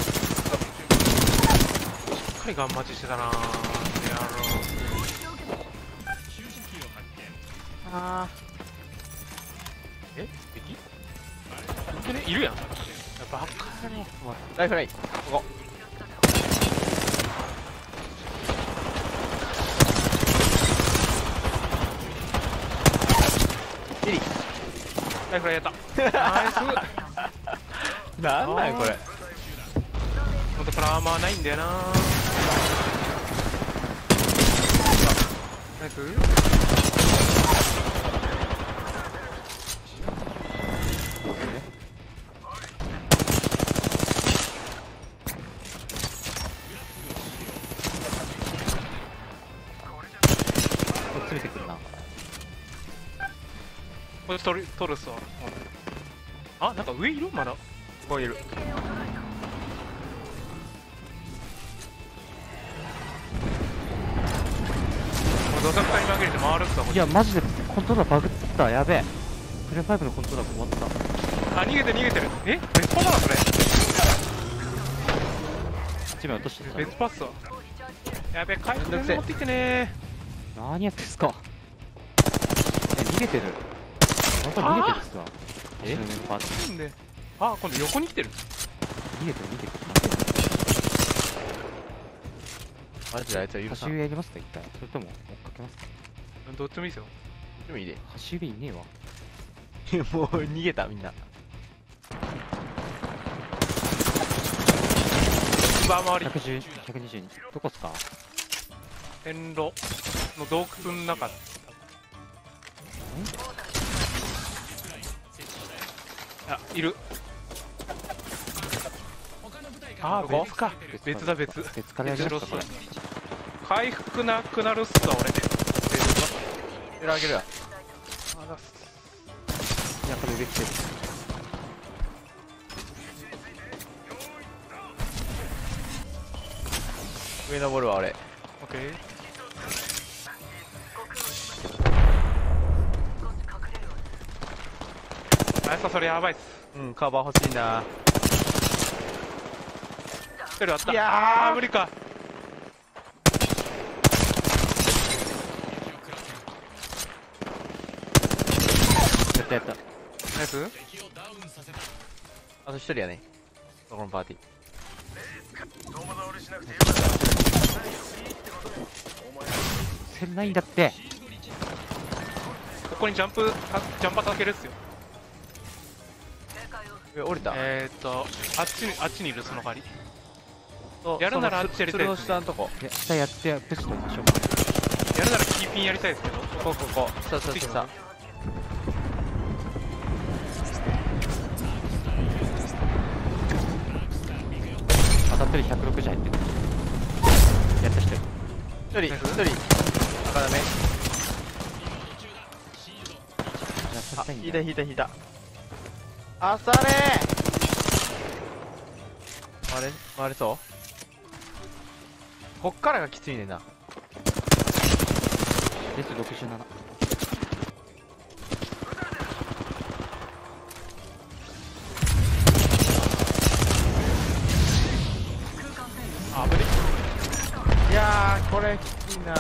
っかりガン待ちしてたなー。 あえ敵いるやん。やっぱバカやね。 ライフライン、ここ。リリライフライやった。ナイス。 なんなんこれ。 元からアーマーないんだよなー。ナイス。 詰めてくるな。 これ取るっすわ。あ、なんか上いるまだ。ここいる。土砂に紛れて回るっすわ。 いやマジでコントローラーバグった。やべえ。プレファイブのコントローラー終わった。 あ、逃げてる。え、別パだなそれ。 1名落としてた。 別パっすわ。やべえ、回復持ってきてね何やってんすか。逃げてる。本当に逃げてるっすわ。 え、 ー。なんで。あ、今度横に来てる。 逃げてる。 マジであいつは許さん。 橋上やりますか一回。それとも追っかけますか。 どっちもいいっすよ。 でもいいで。 橋上いねえわ。 もう逃げたみんな。 バー回り。 122。どこっすか。 線路の洞窟の中。あ、いる。あー、別か。別だ別。 別からやりますかこれ。 回復なくなるっすわ俺。 エラーあげるわ。 あだっす。 いやこれ上来てる。 上登るわ俺。 オッケー。あやさそれやばいっす。 うん、カバー欲しいな。 一人あった。 いやー無理か。 やった。 ナイス。 あと一人やね。このパーティー。 せんないんだって。 ここにジャンパーかけるっすよ。 上降りた。 あっちにいるその代わり。やるならあっちやりたいですね。 下のとこ。 下やってプッシュとりましょう。 やるならキーピンやりたいですけど。 ここ。下。 当たってる160入ってる。やった人。 一人。赤ダメ。あ、引いた。あされー。回れそう。こっからがきついねんな。 レス67。 あ、無理。 いやー、これきついな。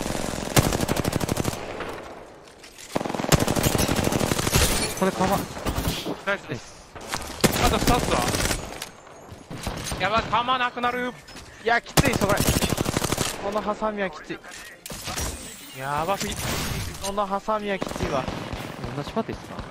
これかま。 ナイスです。あと2つはやばい、弾なくなる。 いや、きつい、それ。このハサミはきつい。 やばすぎ。 このハサミはきついわ。 同じパーティーっすか。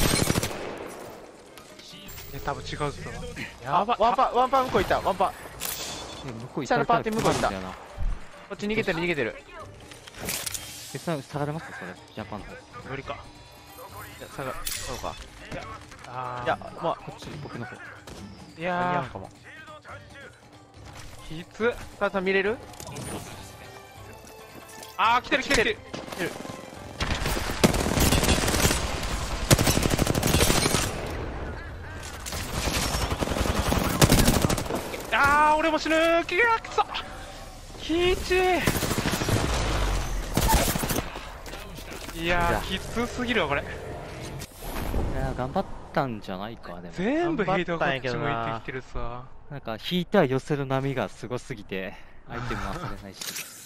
多分違うっすわ。やばい。 ワンパ向こう行った。ワンパ。 向こう下のパーティー向こう行ったんだよな。 こっち逃げてる。 下がれますかそれ。ジャパンの方。 無理か。 いや、そうか。 あー、 いや、まあ、 こっち僕の方。 い間に合やうかも。 ー、きつ。 母さん見れる？ あー、来てる。あー、俺も死ぬー。くそ。きちい。いやー、きつすぎるわこれ。 いや頑張ってたんじゃないか、でも。 全部ヘイトがこっち頑張ったんやけど向いなてきてるさ。 なんか、引いては寄せる波がすごすぎて、相手も忘れないし。